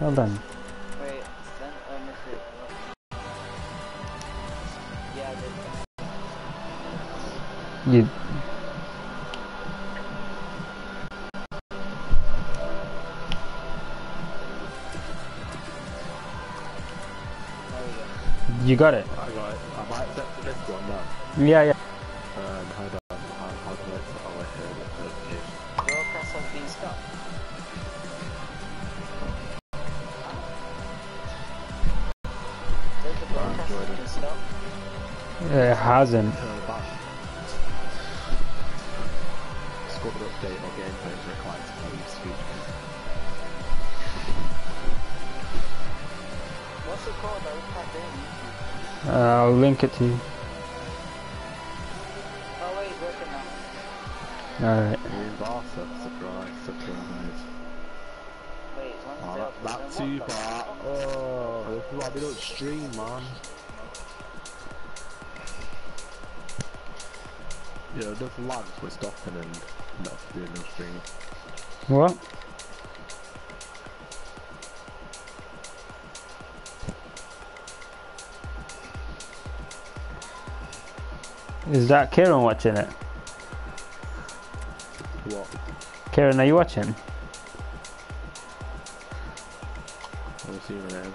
Well done. Wait, send a message. Yeah, You. You got it. I got it. I might accept this one now. Yeah, yeah. Hold on. How do I put our head notification? broadcast has been stopped. Does the broadcast have been stopped? It hasn't. Squad update or gameplay is required to play speech. What's it called? I can't do it. I'll link it to you. Oh wait, it's working now. Alright. Barca, surprise. Wait, it's Oh, Wednesday. that too far. Oh, this is why we don't stream, man. You know, just lags we're stopping and not doing no stream. What? Is that Kieran watching it? What? Kieran, are you watching? We'll see what it is.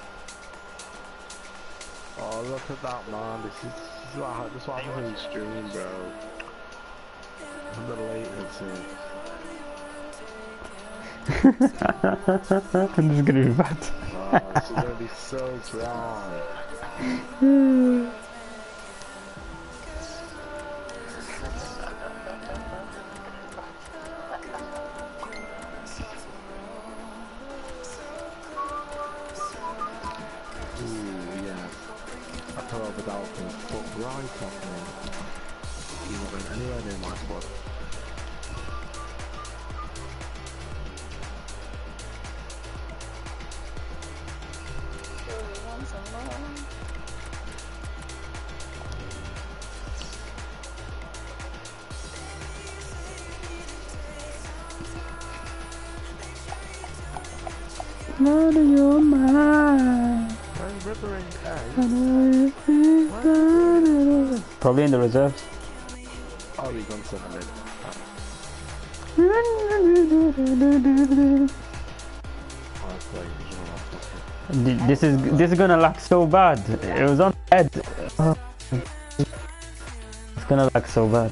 Oh, look at that, man. This is what happens when you stream, bro. And the latency. This is gonna be bad. Oh, this is gonna be so dry. Anywhere near my squad. Out of your mind. Probably in the reserves. Oh, he's on 7 minutes. This is gonna lag so bad. It was on head. It's gonna lag so bad.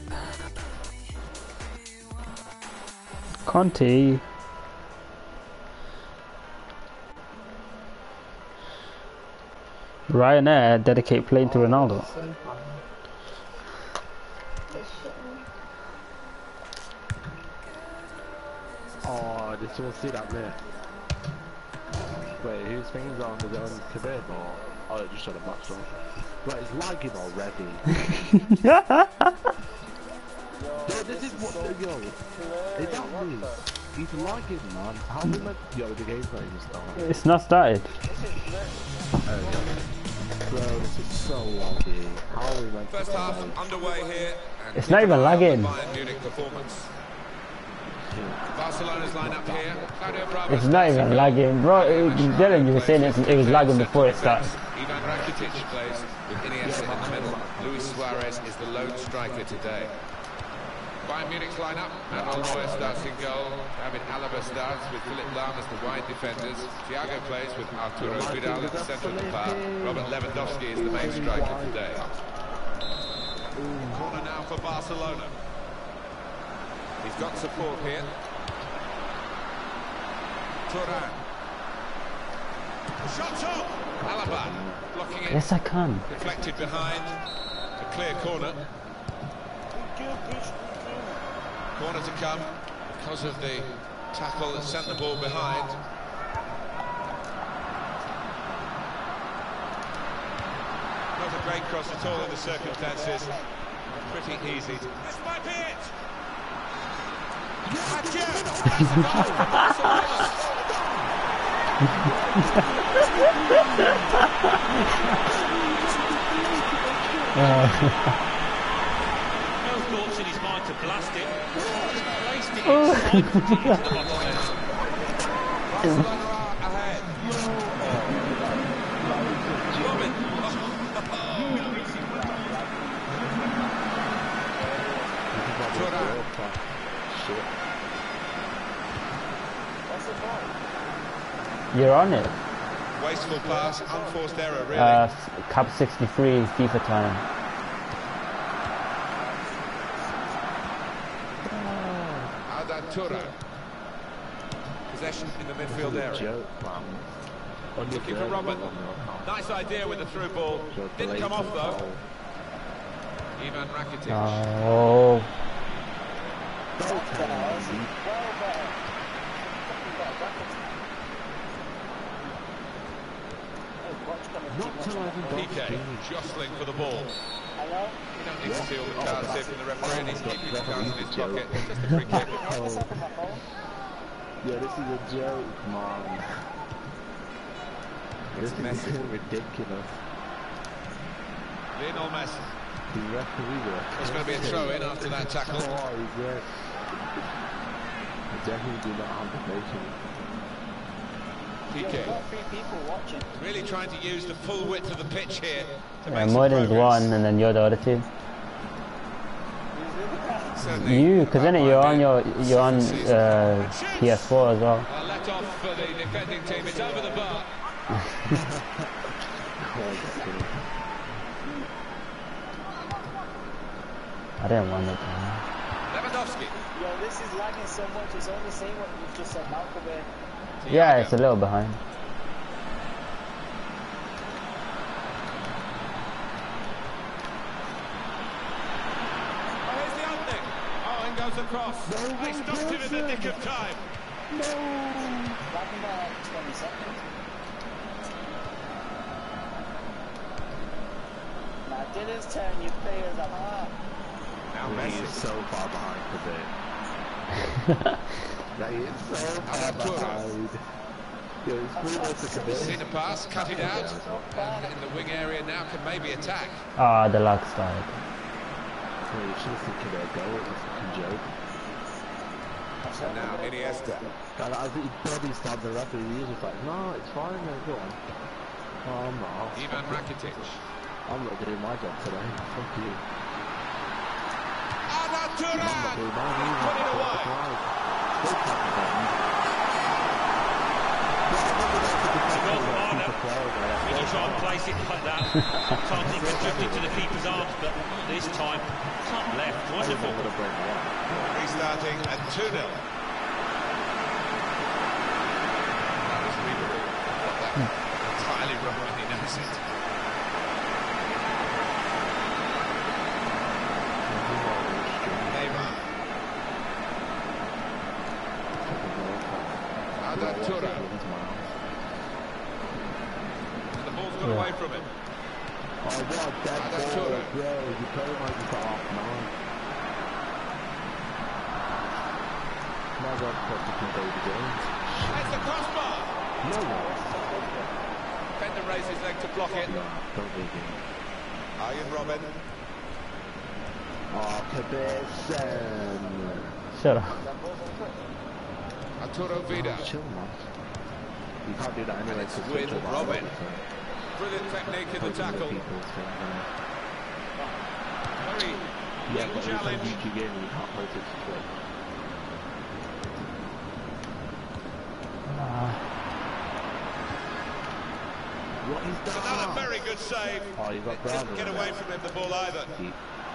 Conte. Ryanair dedicate plane to Ronaldo. Oh, did someone see that bit? Wait, whose thing's on? Is it on Khabib or? Oh, it just shot a match on. Wait, it's lagging already. Yo, this is what. Yo, is that me? He's lagging, man. How we meant? Yo, the game's not even started. It's not started. Bro, this is so laggy. How are we meant to First half underway here. It's not even lagging. Bayern Munich performance. Barcelona's lineup here. Claudio Bravo. It's not even lagging, bro. Dylan, you were saying it was lagging before it started. Ivan Rakitic plays with Iniesta in the middle. Luis Suarez is the lone striker today. Bayern Munich's lineup. Manuel Neuer starts in goal. David Alaba starts with Philip Lahm as the wide defenders. Thiago plays with Arturo Vidal at the centre of the park. Robert Lewandowski is the main striker today. Corner now for Barcelona. He's got support here. Thuram. Shot up! Alaba blocking it. Yes, I can. Deflected behind. A clear corner. Corner to come because of the tackle that sent the ball behind. Not a great cross at all in the circumstances. Pretty easy. This might be it! No thoughts in his mind to blast it. Placed it inside the bottom. Barcelona are ahead. shit. What's the ball? You're on it. Wasteful pass, unforced error, really. Cap 63 FIFA time. Arda Turan. Possession in the midfield area. Joke, man. Looking for Robin. Nice idea with the through ball. Didn't come off though. Ivan Rakitic. Oh. Well better. Not till I've PK jostling for the ball. Hello? You don't need to see all the cards here from the referee, and he's keeping his cards in his pocket. Just a free kick. Yeah, this is a joke, man. This is ridiculous. Lionel Messi. The referee. There's going to be a throw in after that tackle. Oh, yes. I definitely do not have the patience. PK. People watching. Really trying to use the full width of the pitch here to Yeah, make some Modern's progress. one, and then you're the other two. Certainly You, because then you're on about you're on PS4 as well. let off for the defending team. It's over the bar. I didn't want it. Lewandowski. Yo, this is lagging so much. It's only saying what you've just said, Malcolm. Yeah, it's a little behind. Oh, here's the opening. Oh, in goes the cross. He stopped him in the nick of time. Lagging by like 20 seconds. Now, Dylan's tearing your players apart. Now He Messi. is so far behind today. That is so far behind. Yeah, it's pretty much a commit. Seen a pass, cut it out, and in the wing area now can maybe attack. Ah, the lag started. Yeah, you should have seen Cadet go. It was a fucking joke. And now Iniesta. God, I think he probably stabbed the referee. He was just like, no, it's fine, man, go on. Oh, I'm not. Ivan Rakitic. I'm not doing my job today. Fuck you. Arda I'm not Turan. doing mine either. Put it away. When you try and place it like that, sometimes it can drift into the keeper's arms, but this time, top left, wonderful. Restarting at 2-0. That was Ribery. Got that entirely wrong when he knows it. Neymar. Arda Turan. And the ball's got away from him. Oh, what a dead Arda ball, Turan. bro. You play like just a half an hour. My God, fucking David Jones. It's the crossbar. No way. Fender raised his leg to block it. No, don't leave him. Arjen Robben. Oh, Cabezon. Shut up. Arturo Vidal. Chill, man. You can't do that anyway. it's so with such a Robin. wild, so. Brilliant technique in the tackle. People's thing, Very yeah, big but it's a challenge. YouTube game and you can't post it to Twitch. What is that? Another very good save. Oh, you got It Brown. didn't get away from him, the ball either. Deep.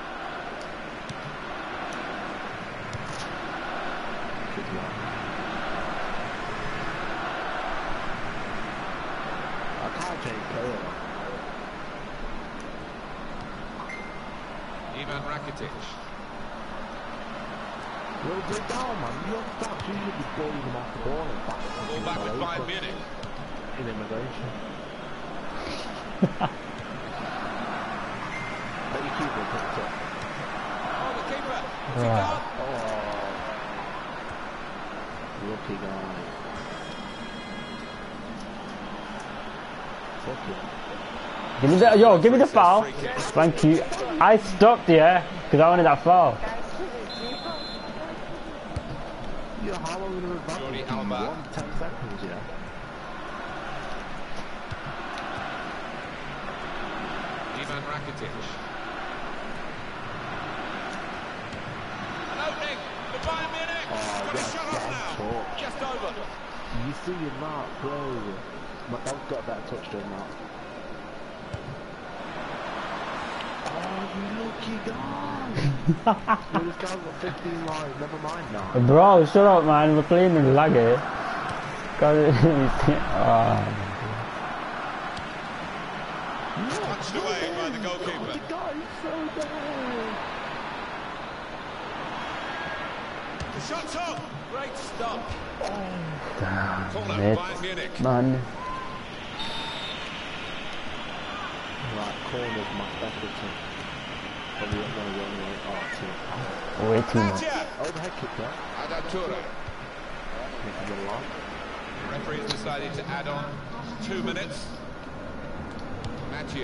Good one. I can't change player. Ivan Rakitic. Well, go down, man. You have to usually be throwing them off the ball and back. Ball back with Bayern Munich. In immigration. Let you keep it picked up. Oh, the keeper. What's he Right. got? Oh, lucky guy. Fuck it. Give me the give me the foul. Thank you. I stopped here because I wanted that foul. Yeah, how long in advance? Jordi Alba. 10 seconds, yeah. Ivan Rakitic. An opening for Bayern Munich. crossed over. You see your mark, bro. My dog's got a better touch than that. Oh, you lucky guy! This guy's got 15 lives, never mind now. Bro, shut up, man. We're playing in laggy. Punched away by the goalkeeper. The guy's so bad. The shot's on. Great stop. Corner, Mate, Bayern Munich. man. Right, corner's my specialty. Probably not going to go anyway. Oh, Way too much. Nadia. overhead kick there. Ada Toure. Making it long. Referee's decided to add on 2 minutes. Mathieu.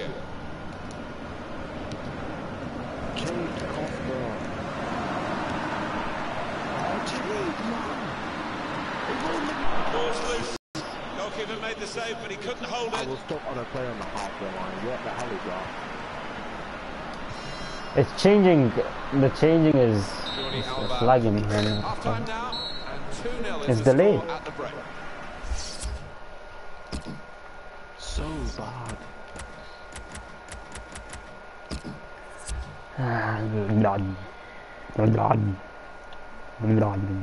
Jade Costa. Oh, Jade, man. Ball's loose. Goalkeeper made the save, but he couldn't hold I it. will stop on a play on the halfway line. What the hell is that? It's changing. The changing is Jordi it's Alba. lagging. Half time now, and 2-0 is It's the delayed. score at the break. So bad. Done. Done. Done.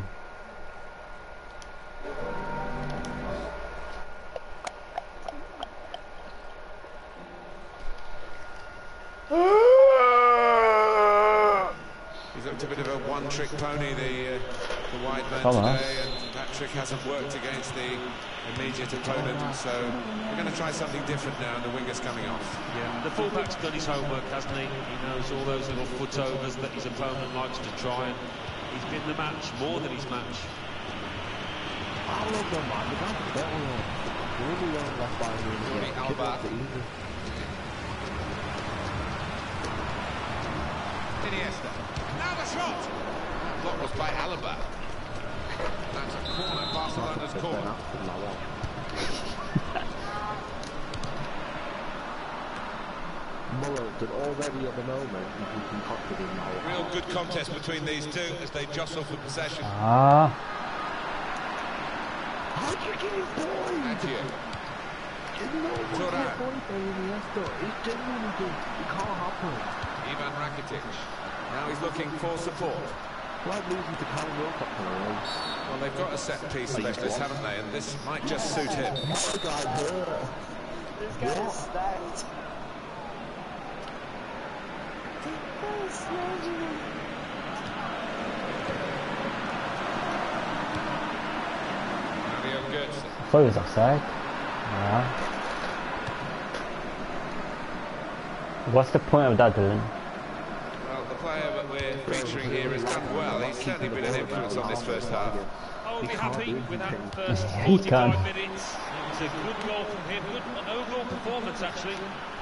He's looked a bit of a one-trick pony, the wide man Come on. today, and that trick hasn't worked against the immediate opponent, so we're going to try something different now, and the winger's coming off. Yeah, the fullback's done his homework, hasn't he? He knows all those little footovers that his opponent likes to try, and he's been the match, more than his match. I love them, man. The guy's better. Really well left by me. Jordi Alba. Iniesta. Now the shot! Block was by Alaba. That's a corner, Barcelona's corner. Muller did already at the moment. You can concocted him now. Real good contest between these two as they jostle for possession. Ah. How do you get his boy? Mathieu. You know what's your Thuram. boy for Iniesta? It's genuinely good. It can't happen. Ivan Rakitic. Now he's looking for support. Like losing to Kyle Wilcox for once. Well, they've got a set-piece specialist, haven't they? And this might just suit him. The guy hurt. This guy is stacked. This guy is smashing him. Mario Götze. I thought he was offside. Yeah. What's the point of that, Dylan? Well, the player that we're featuring here has done well. He's certainly been an influence on this first half. I'll be happy with that first He 45 can. minutes. It was a good goal from him, good overall performance actually.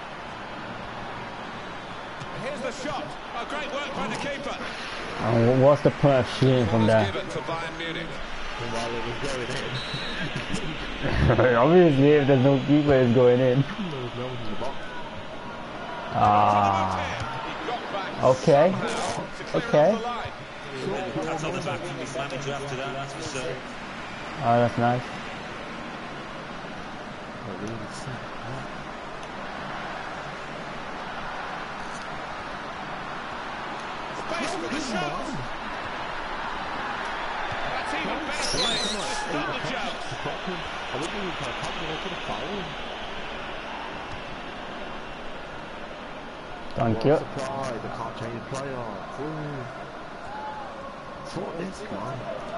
Here's the shot. Oh, great work by the keeper. And what's the point of shooting from Corner's there? given for Bayern Munich. While it was going in. Obviously, if there's no keeper, it's going in. There was no one in the box. Ah. He got back Okay. somehow to clear Okay. off the line. That's on the back from his manager after that, that's for certain. Oh, that's nice. Oh, really sick. Space for the shot. That's even better play. Just not the job. I wouldn't even try to tackle him. I could have fouled. Thank What you. a surprise. I can't change playoffs. What is guy?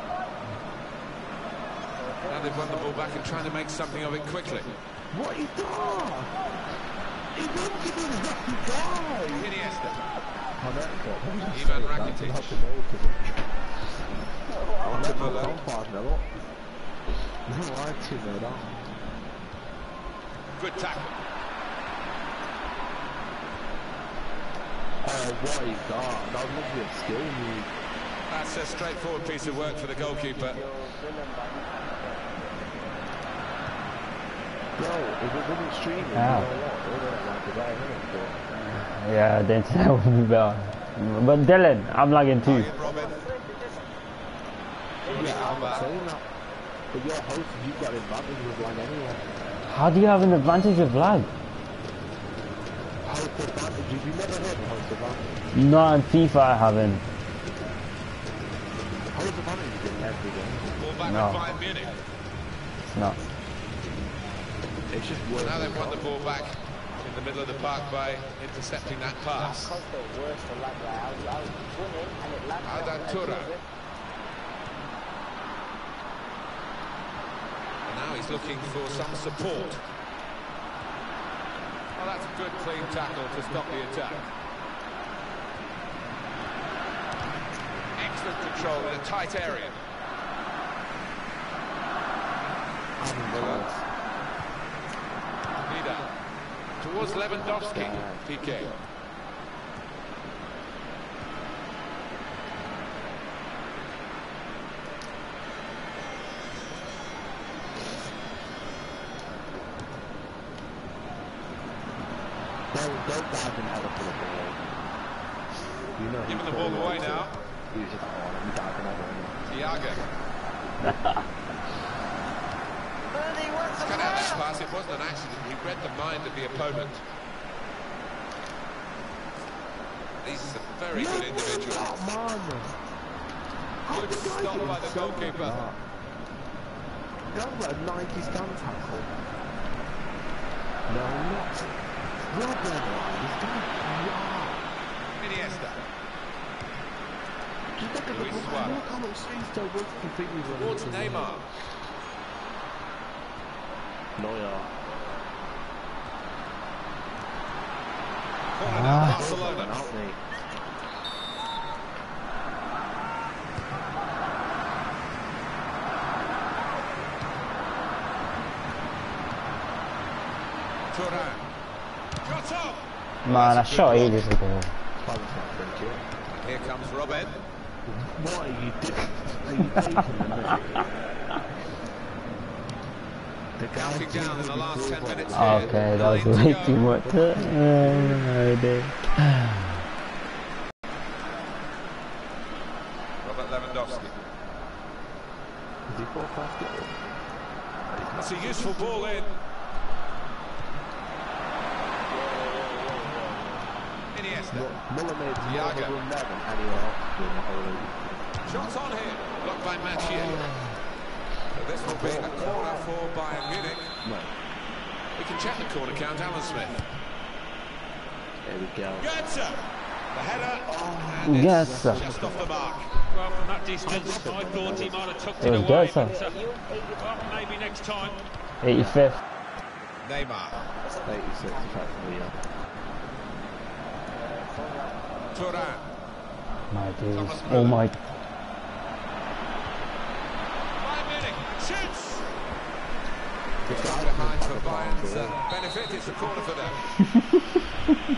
Now they've won the ball back and trying to make something of it quickly. What he done? He went to the lucky guy. Iniesta. Oh, that's what. Ivan Rakitic. I'm To Muller. 5-0 up. No, I 2-0 down. Good tackle. Oh, what he done? That was literally a skill move. That's a straightforward piece of work for the goalkeeper. Bro, if it wasn't streaming, Ah. you know what? It would have like a better minute, but... Yeah, the internet would be better. But Dylan, I'm lagging too. Ryan Robin. Yeah, I'm not saying that. But your host, you've got an advantage with lag anyway. How do you have an advantage of lag? Host advantage, have you never heard of host advantage? Not in FIFA I haven't. Host advantage is in every game. Ball back No. with Bayern Munich. It's not. It's just worse. Now they've won the ball back in the middle of the park by intercepting that pass. That's the worst for lag. I was running and it landed. Arda Turan. And now he's looking for some support. Well, that's a good clean tackle to stop the attack. Excellent control in a tight area. Vida towards Lewandowski. PK. Don't dive in hella for the ball. You know, Giving the ball away now. He's just, oh, let me dive in hella. Thiago. Cut out that pass, it wasn't an accident. He read the mind of the opponent. These are some very good individuals. Good stop by the goalkeeper. That was a 90 stand tackle. No, not. Robin, he's done Iniesta. Just look at the Luis ball. Suarez. Look how much space there was completely running. Towards Neymar. Neuer. Corner now, Barcelona. Out, mate. Turan. Got up. Man, I shot ages ago. Here comes Robben. What are you doing? Are you taking the minute? The guy Counting down in the last 10 minutes here. Okay, that was 9 to way go. too much. Robert Lewandowski. Is he full fast? That's a useful ball in. Iniesta. Muller made more of a Thiago. run there than anyone else during the whole league. Shots on here. Blocked by Mathieu. So this will be a corner for Bayern Munich. No. We can check the corner count, Alan Smith. There we go. Goetze. The header. And it's Yes, sir. just off the mark. Well, from that distance, I thought he might have tucked It it was away. good, sir. But, well, maybe next time. 85th. Neymar. 86 effectively, yeah. Turan. My days. Oh my. Bayern Munich shoots. Goes behind for Bayern's benefit. It's a corner for them.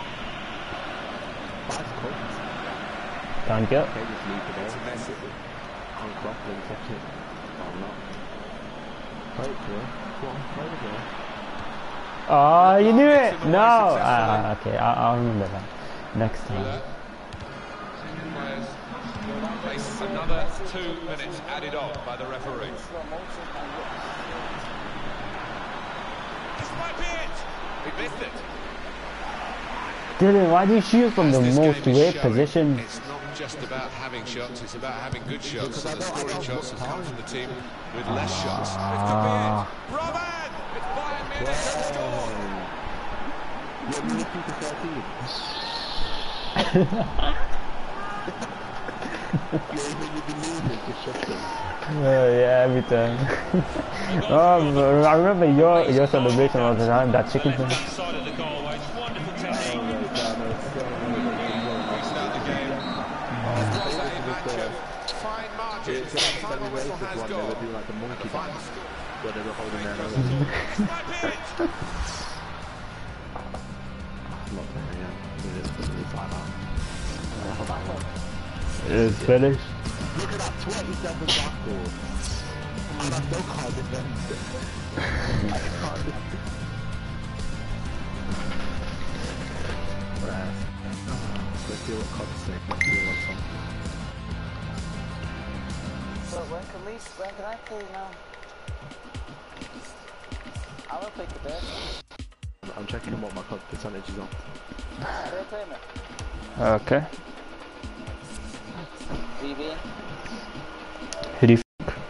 Can't get. Okay, just leave it It's a there. mess. I'm Crossland, touch it. I'm not. Play it to her. Go on, play it to her. Oh, you knew it! No! Okay, I'll remember that. Next time. Müller. Players face another 2 minutes added on by the referee. This might be it. He missed it. Dylan, why do you shoot from the As this most game is weird showing, position? It's not just about having shots, it's about having good shots. And the scoring shots have come from the team with less shots. This could be it. Robben! It's Bayern Munich that score. Yeah, we're looking for 13. Yeah, every time. Oh, I remember your celebration all the time, that chicken thing. That side of the goal, it's wonderful technique. Restart the game. It was a match of fine margins. The final whistle has gone. Like the monkey Final dance, score. where they were holding their nose. This might be it. Not there, yeah. It is it's like that. It's finished. Look at that 27 backboard. And I still can't defend it. I can't defend it. Let's see what Cod's saying. Let's see what's on. So when can we When can I play now? I will play today. I'm checking what my club percentage is on. Are they playing it? Okay. VB? Who do you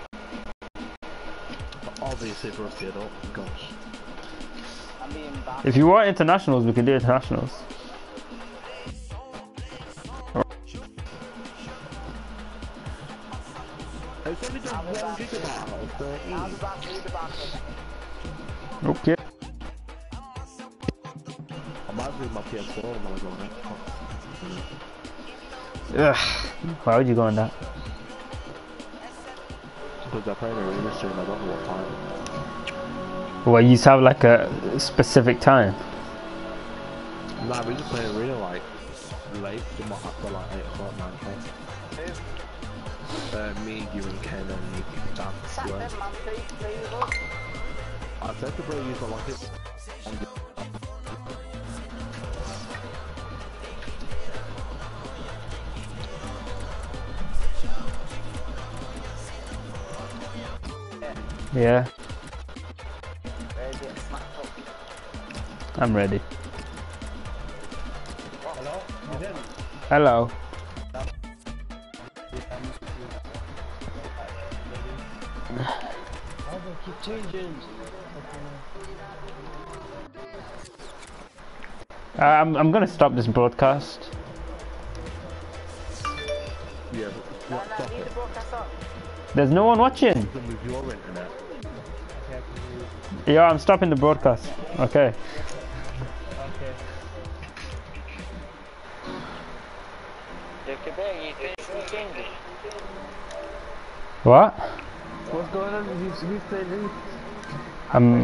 Obviously for us the adult, gosh. I'm being bad. If you want internationals, we can do internationals. It's only done 1 gigabyte out of 13. I'll be back, leave the back. Okay. I might leave my PS4 when I go on it. Ugh. Why would you go on that? Because I played a arena stream, I don't know what time. Well, you have like a specific time. Nah, we just play arena like late, we might have to like 8 o'clock, 9 o'clock. Me, you and Ken and Dan. Yeah. I said to bro, use my like it. Yeah, Ready to get smacked up. I'm ready. Hello? Hello. Keep changing. I'm gonna stop this broadcast. Yeah, No, what, no, stop leave it. the broadcast on. There's no one watching. You can move your internet. Yeah, I'm stopping the broadcast. Okay. Okay. You finished changing. What? What's going on? Who's playing who? I'm